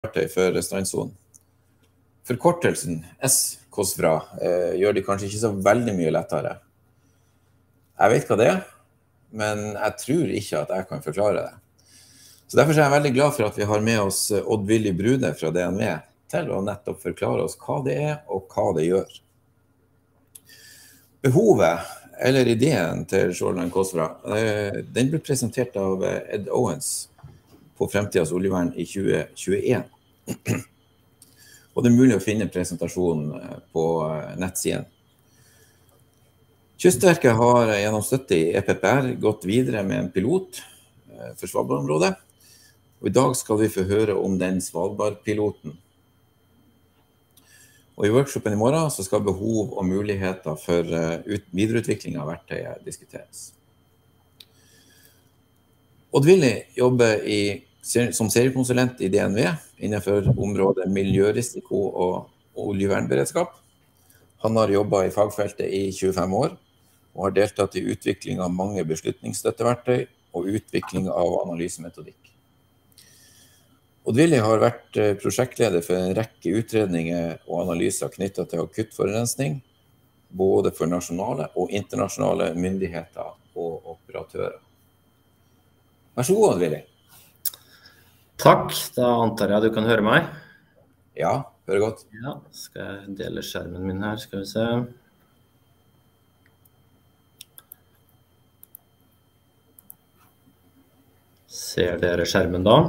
verktøy for strandsonen. Forkortelsen S-KOSFRA gjør det kanskje ikke så veldig mye lettere. Jeg vet hva det men jeg tror ikke at jeg kan forklare det. Så derfor er jeg veldig glad for at vi har med oss Odd-Willy Brude fra DNV til å nettopp forklare oss hva det og hva det gjør. Behovet, eller ideen til Shoreline KOSFRA, den ble presentert av Ed Owens på Fremtidens oljevern i 2021. Og det er mulig å finne presentasjonen på nettsiden. Kystverket har gjennom støtte i EPPR gått videre med en pilot for Svalbard-området. Og i dag skal vi få høre om den Svalbard-piloten. Og i workshopen i morgen så skal behov og muligheter for videreutvikling av verktøyet diskuteres. Odd-Willy jobber som seriekonsulent i DNV innenfor området miljørisiko og oljevernberedskap. Han har jobbet i fagfeltet i 25 år og har deltatt i utvikling av mange beslutningsstøtteverktøy og utvikling av analysemetodikk. Odd-Willy har vært prosjektleder for en rekke utredninger og analyser knyttet til akuttforurensning, både for nasjonale og internasjonale myndigheter og operatører. Vær så god, Odd-Willy. Takk, da antar jeg du kan høre meg. Ja, hører godt. Ja, skal jeg dele skjermen min her, skal vi se. Ser dere skjermen da?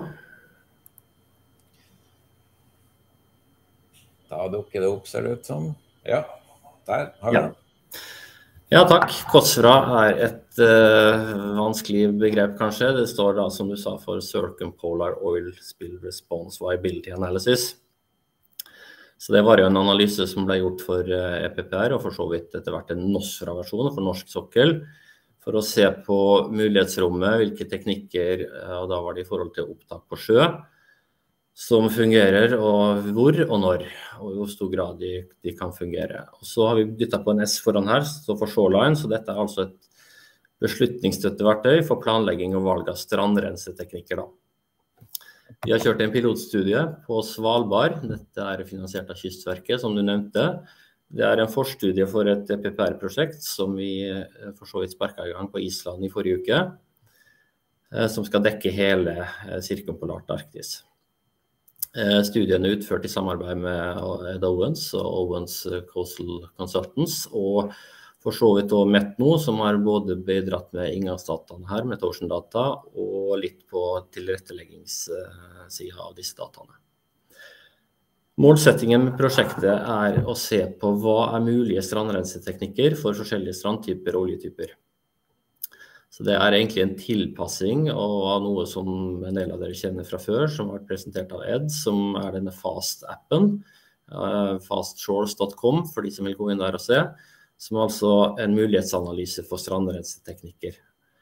Da dukker det opp, ser det ut som. Ja, der har vi den. Ja, takk. KOSFRA er et vanskelig begrep, kanskje. Det står da, som du sa, for Circumpolar Oil Spill Response Viability Analysis. Så det var jo en analyse som ble gjort for EPPR, og for så vidt etter hvert en NOSFRA-versjon for norsk sokkel, for å se på mulighetsrommet, hvilke teknikker, og da var det i forhold til opptak på sjø, som fungerer, og hvor og når, og i hvor stor grad de kan fungere. Og så har vi dyttet på en S foran her, så for Shoreline, så dette er altså et beslutningsstøtteverktøy for planlegging og valg av strandrenseteknikker da. Vi har kjørt en pilotstudie på Svalbard, dette er finansiert av Kystverket, som du nevnte. Det er en forstudie for et EPPR-prosjekt som vi for så vidt sparket i gang på Island i forrige uke, som skal dekke hele Circumpolart Arktis. Studien er utført i samarbeid med Ed Owens og Owens Coastal Consultants, og for så vidt også Metno, som har både bidratt med inngangsdataene her, med Ocean Data, og litt på tilretteleggingssiden av disse dataene. Målsettingen med prosjektet er å se på hva er mulige strandrenseteknikker for forskjellige strandtyper og oljetyper. Så det er egentlig en tilpassing av noe som en del av dere kjenner fra før, som har vært presentert av Ed, som er denne FAST-appen, fastshores.com, for de som vil gå inn der og se, som er altså en mulighetsanalyse for strandrenseteknikker.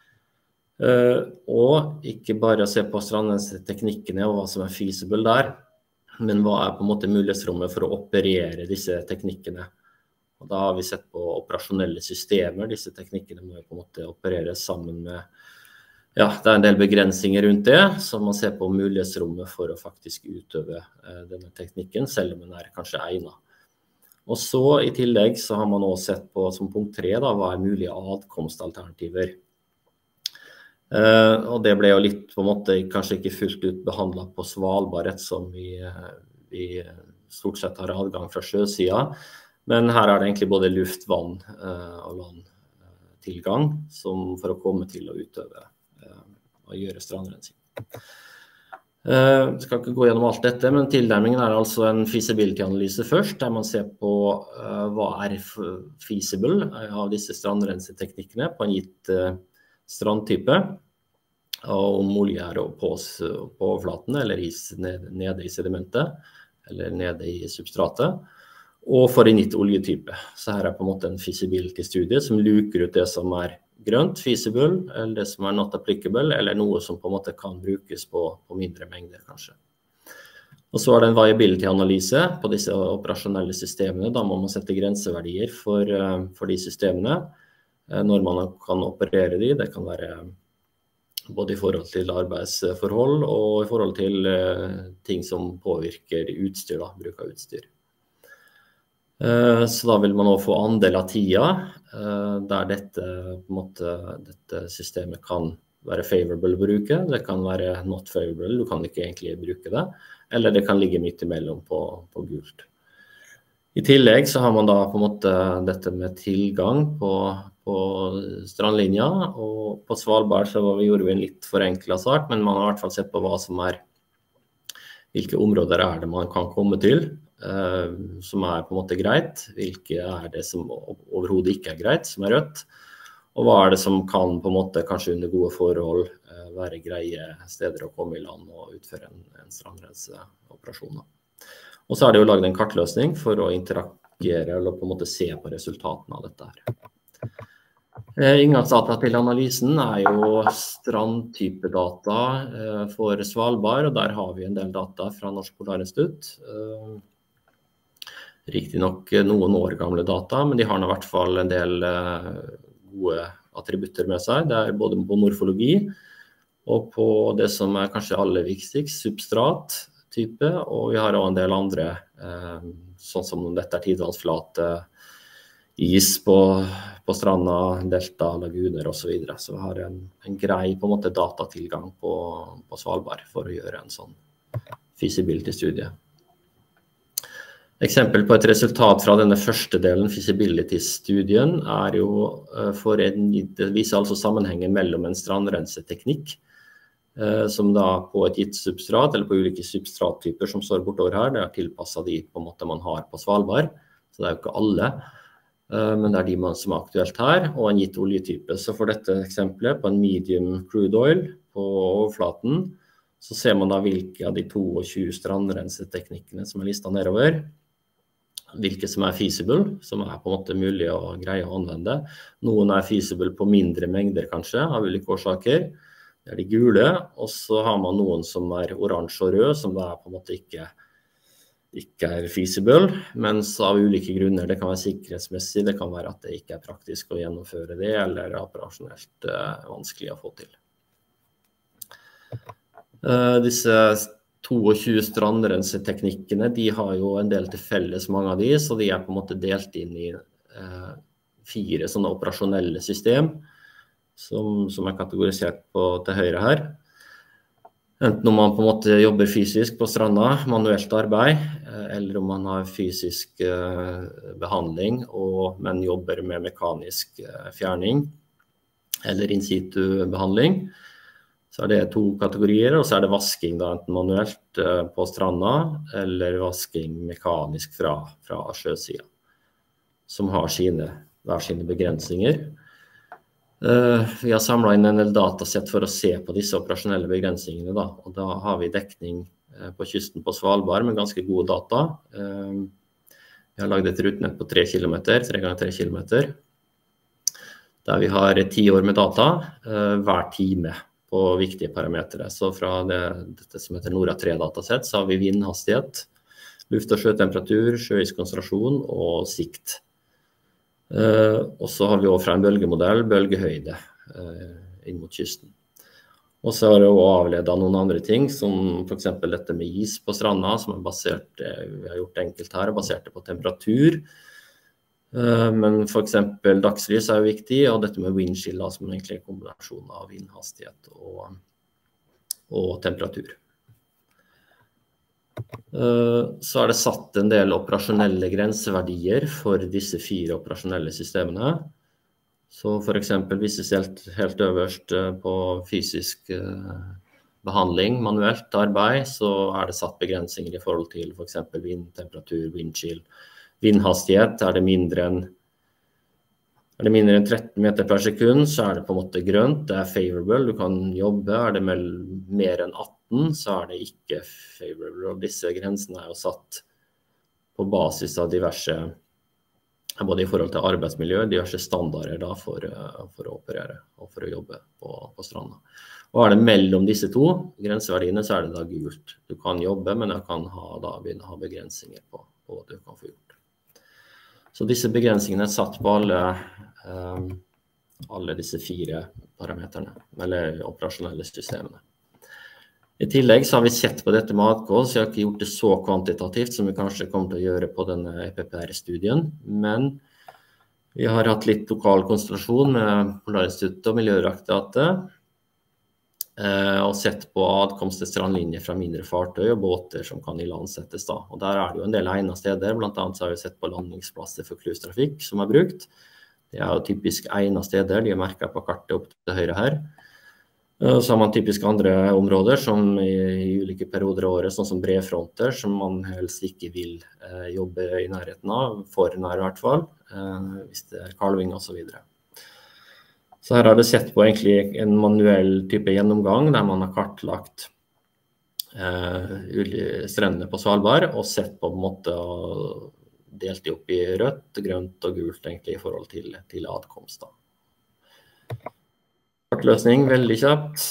Og ikke bare se på strandrenseteknikkene og hva som er feasible der, men hva er på en måte mulighetsrommet for å operere disse teknikkene. Og da har vi sett på operasjonelle systemer. Disse teknikkene må på en måte opereres sammen med, ja, det er en del begrensninger rundt det, så man ser på mulighetsrommet for å faktisk utøve denne teknikken, selv om den er kanskje egnet. Og så i tillegg så har man også sett på, som punkt 3, da, hva er mulige adkomstalternativer. Og det ble jo litt på en måte kanskje ikke fullt ut behandlet på Svalbard, som vi stort sett har adgang fra sjøsiden. Men her er det egentlig både luft, vann og landtilgang for å komme til å utøve og gjøre strandrensing. Jeg skal ikke gå gjennom alt dette, men tilnærmingen er altså en feasibility-analyse først, der man ser på hva er feasible av disse strandrenseteknikkene på en gitt strandtype, og om olje er på overflaten eller nede i sedimentet, eller nede i substratet, og for en gitt oljetype. Så her er på en måte en feasibility-studie som luker ut det som er grønt, feasible, eller det som er not applicable, eller noe som på en måte kan brukes på mindre mengder, kanskje. Og så er det en viability-analyse på disse operasjonelle systemene. Da må man sette grenseverdier for de systemene, når man kan operere de. Det kan være både i forhold til arbeidsforhold og i forhold til ting som påvirker utstyr, da, bruk av utstyr. Så da vil man også få andel av tida, der dette, på en måte, dette systemet kan være favorable å bruke, det kan være not favorable, du kan ikke egentlig bruke det, eller det kan ligge midt imellom på gult. I tillegg så har man da på en måte dette med tilgang på strandlinja, og på Svalbard så gjorde vi en litt forenklet sak, men man har i hvert fall sett på hva som hvilke områder det man kan komme til, som på en måte greit, hvilke det som overhodet ikke greit, som rødt, og hva det som kan på en måte kanskje under gode forhold være greie steder å komme i land og utføre en strandrenseoperasjon. Og så det jo laget en kartløsning for å interagere eller på en måte se på resultatene av dette her. Inngangsdata til analysen jo strandtypedata for Svalbard, og der har vi en del data fra Norsk Polarinstitutt. Riktig nok noen år gamle data, men de har i hvert fall en del gode attributter med seg. Det både på morfologi og på det som kanskje aller viktigst, substrattype, og vi har også en del andre, sånn som dette tidevannsflate, is på stranda, delta, laguner og så videre. Så vi har en grei på en måte datatilgang på Svalbard for å gjøre en sånn feasibility-studie. Eksempel på et resultat fra denne første delen, feasibility-studien, jo det viser altså sammenhengen mellom en strandrenseteknikk, som da på et gitt substrat, eller på ulike substrattyper som står bortover her, det tilpasset de på en måte man har på Svalbard, så det jo ikke alle, men det de som aktuelt her, og en gitt oljetype. Så for dette eksempelet, på en medium crude oil på overflaten, så ser man da hvilke av de 22 strandrenseteknikkene som listet nedover, hvilke som feasible, som på en måte mulig å greie å anvende. Noen feasible på mindre mengder kanskje, av ulike årsaker. Det de gule, og så har man noen som oransje og rød, som da på en måte ikke feasible, mens av ulike grunner, det kan være sikkerhetsmessig, det kan være at det ikke praktisk å gjennomføre det, eller operasjonelt vanskelig å få til. Disse 22 strandrenseteknikkene, de har jo en del til felles, mange av de, så de på en måte delt inn i 4 sånne operasjonelle system, som kategorisert til høyre her. Enten om man på en måte jobber fysisk på stranda, manuelt arbeid, eller om man har fysisk behandling, men jobber med mekanisk fjerning, eller in situ behandling. Så det 2 kategorier, og så det vasking da, enten manuelt på stranda, eller vasking mekanisk fra sjøsiden, som har hver sine begrensninger. Vi har samlet inn en del datasett for å se på disse operasjonelle begrensningene, da. Og da har vi dekning på kysten på Svalbard med ganske gode data. Vi har laget et rutenett på 3 kilometer, 3 ganger 3 kilometer, der vi har 10 år med data hver time på viktige parametere. Så fra dette som heter NORA 3-datasett, så har vi vindhastighet, luft- og sjøtemperatur, sjøiskonsentrasjon og sikt. Og så har vi også fra en bølgemodell, bølgehøyde inn mot kysten. Og så har vi også avledet noen andre ting, som for eksempel dette med is på stranda, som basert, vi har gjort enkelt her, basert på temperatur. Men for eksempel dagslys jo viktig, og dette med windchill, som egentlig en kombinasjon av vindhastighet og temperatur. Så det satt en del operasjonelle grenseverdier for disse 4 operasjonelle systemene. Så for eksempel vises helt øverst på fysisk behandling, manuelt arbeid, så det satt begrensninger i forhold til for eksempel vindtemperatur, windchill. Vindhastighet det mindre enn 13 meter per sekund, så det på en måte grønt, det favorable, du kan jobbe. Det mer enn 18, så det ikke favorable. Og disse grensene jo satt på basis av diverse, både i forhold til arbeidsmiljø, diverse standarder da for å operere og for å jobbe på stranda. Og det mellom disse 2 grenseverdiene, så det da gult. Du kan jobbe, men du kan begynne å ha begrensninger på hva du kan få gjort. Så disse begrensningene satt på alle disse 4 parameterne, eller operasjonelle systemene. I tillegg så har vi sett på dette med ADK, så jeg har ikke gjort det så kvantitativt som vi kanskje kommer til å gjøre på denne EPPR-studien, men vi har hatt litt lokal konstellasjon med Polarinstituttet og Miljødirektoratet, og sett på adkomst til strandlinjer fra mindre fartøy og båter som kan ilandsettes da. Og der er det jo en del egnet steder, blant annet så har vi sett på landingsplasser for cruisetrafikk som er brukt. Det er jo typisk egnet steder, de er merket på kartet opp til høyre her. Så har man typisk andre områder som i ulike perioder av året, sånn som brefronter, som man helst ikke vil jobbe i nærheten av, for nær i hvert fall, hvis det er kalving og så videre. Så her har det sett på egentlig en manuell type gjennomgang, der man har kartlagt strendene på Svalbard, og sett på en måte og delt de opp i rødt, grønt og gult egentlig i forhold til adkomst da. Kartløsning, veldig kjapt.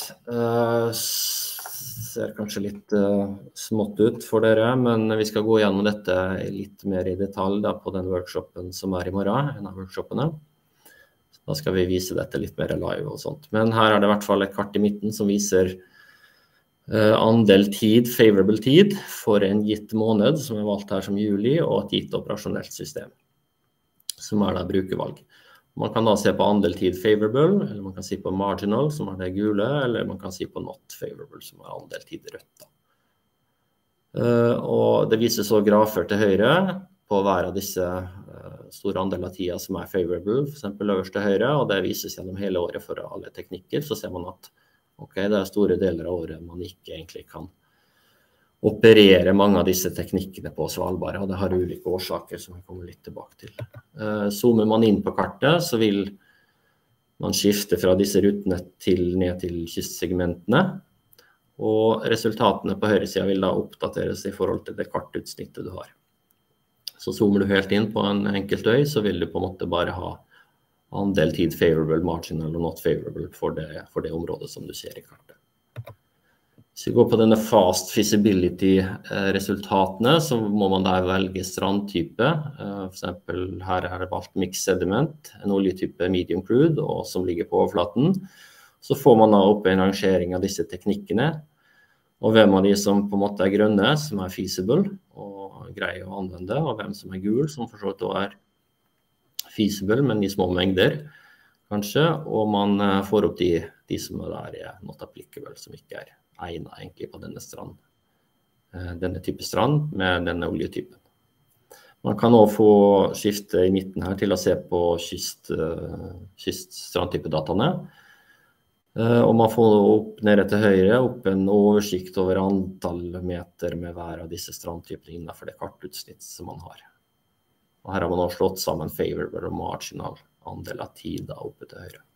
Ser kanskje litt smått ut for dere, men vi skal gå gjennom dette litt mer i detalj da, på den workshopen som er i morgen, en av workshopene. Da skal vi vise dette litt mer live og sånt. Men her er det i hvert fall et kart i midten som viser andel tid, favorable tid, for en gitt måned, som er valgt her som juli, og et gitt operasjonelt system, som er da brukervalg. Man kan da se på andel tid favorable, eller man kan si på marginal, som er det gule, eller man kan si på not favorable, som er andel tid rødt. Og det vises så grafer til høyre på hver av disse store andel av tida som er favorable, for eksempel øverst til høyre, og det vises gjennom hele året for alle teknikker, så ser man at det er store deler av året man ikke egentlig kan operere mange av disse teknikkene på Svalbard, og det har ulike årsaker som vi kommer litt tilbake til. Zoomer man inn på kartet, så vil man skifte fra disse rutene ned til kystsegmentene, og resultatene på høyre siden vil da oppdateres i forhold til det kartutsnittet du har. Så zoomer du helt inn på en enkelt øy, så vil du på en måte bare ha andel tid favorable, marginal og not favorable for det området som du ser i kartet. Hvis vi går på denne fast feasibility-resultatene, så må man da velge strandtype. For eksempel her er det valgt mixed sediment, en oljetype medium crude, og som ligger på overflaten. Så får man da opp en rangering av disse teknikkene, og hvem av de som på en måte er grønne, som er feasible og greier å anvende, og hvem som er gul, som for så vidt er feasible, men i små mengder, kanskje, og man får opp de som er not applicable, som ikke er egnet egentlig på denne type strand med denne oljetypen. Man kan også få skifte i midten her til å se på kyststrandtypedataene, og man får opp nede til høyre opp en oversikt over antall meter med hver av disse strandtypene innenfor det kartutsnitt som man har. Og her har man også slått sammen favorable og marginal andel av tid oppe til høyre.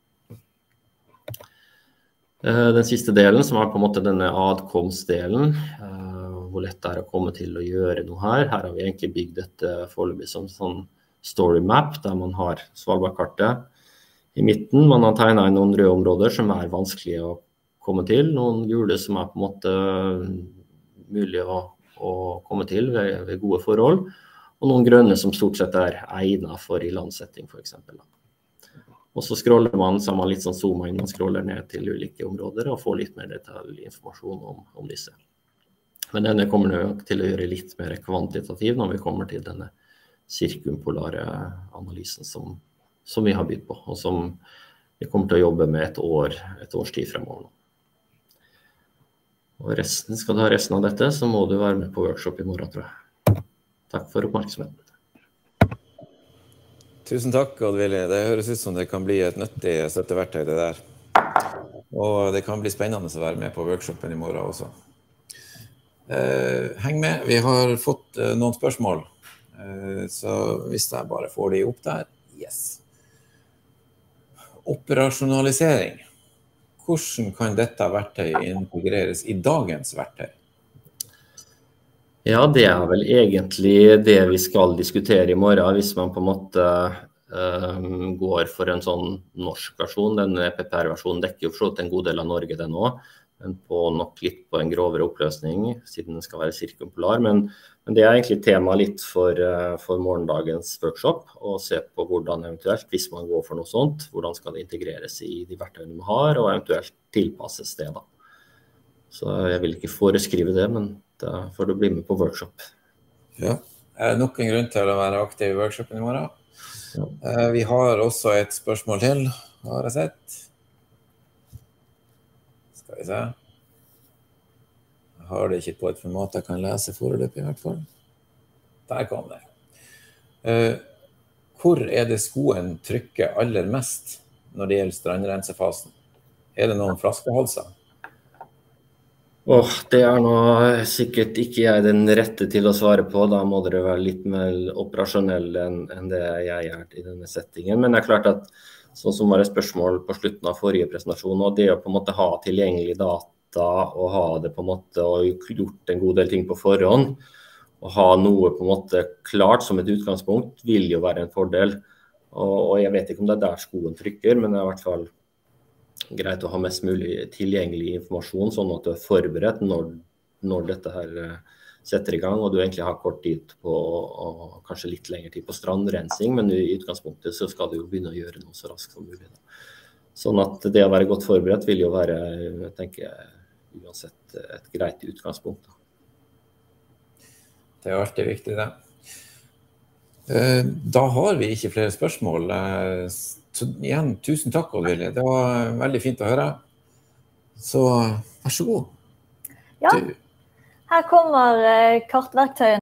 Den siste delen, som er på en måte denne adkomstdelen, hvor lett det er å komme til å gjøre noe her. Her har vi egentlig bygd dette foreløpig som sånn story map, der man har Svalbard-kartet i midten. Man har tegnet inn noen røde områder som er vanskelig å komme til, noen gule som er på en måte mulig å komme til ved gode forhold, og noen grønne som stort sett er egnet for ilandsetting for eksempel. Og så scroller man, så har man litt sånn zooma inn, man scroller ned til ulike områder og får litt mer detaljinformasjon om disse. Men denne kommer nok til å gjøre litt mer kvantitativ når vi kommer til denne sirkumpolare analysen som vi har bydd på, og som vi kommer til å jobbe med et års tid fremover nå. Og skal du ha resten av dette, så må du være med på workshop i morgen, tror jeg. Takk for oppmerksomheten. Tusen takk, Odd-Willy. Det høres ut som det kan bli et nyttig støtteverktøy det der. Og det kan bli spennende å være med på workshopen i morgen også. Heng med, vi har fått noen spørsmål, så hvis jeg bare får de opp der, yes. Operasjonalisering. Hvordan kan dette verktøyet integreres i dagens verktøy? Ja, det er vel egentlig det vi skal diskutere i morgen, hvis man på en måte går for en sånn norsk versjon. Den EPPR-versjonen dekker jo for en god del av Norge den også, enn på nok litt på en grovere oppløsning, siden den skal være sirkumpolar. Men det er egentlig tema litt for morgendagens workshop, å se på hvordan eventuelt, hvis man går for noe sånt, hvordan skal det integreres i de verktøyene man har, og eventuelt tilpasses det da. Så jeg vil ikke foreskrive det, men da får du bli med på workshop. Ja, er det nok en grunn til å være aktiv i workshopen i morgen? Ja. Vi har også et spørsmål til, har jeg sett. Skal vi se. Jeg har det ikke på et format jeg kan lese foreløpig i hvert fall. Der kom det. Hvor er det skoen trykker aller mest når det gjelder strandrensefasen? Er det noen flaskehalser? Det er nå sikkert ikke jeg den rette til å svare på. Da må dere være litt mer operasjonell enn det jeg er i denne settingen. Men det er klart at, sånn som var et spørsmål på slutten av forrige presentasjon, og det å på en måte ha tilgjengelig data og ha det på en måte og gjort en god del ting på forhånd, og ha noe på en måte klart som et utgangspunkt, vil jo være en fordel. Og jeg vet ikke om det er der skoen trykker, men det er i hvert fall greit å ha mest mulig tilgjengelig informasjon, sånn at du er forberedt når dette her setter i gang, og du egentlig har kort tid på, og kanskje litt lengre tid på strandrensing, men i utgangspunktet så skal du jo begynne å gjøre noe så raskt som mulig. Sånn at det å være godt forberedt vil jo være, jeg tenker, uansett et greit utgangspunkt. Det er alltid viktig det. Da har vi ikke flere spørsmål. Så igjen, tusen takk, Odd-Vilje. Det var veldig fint å høre. Så vær så god. Ja, her kommer kartverktøyene.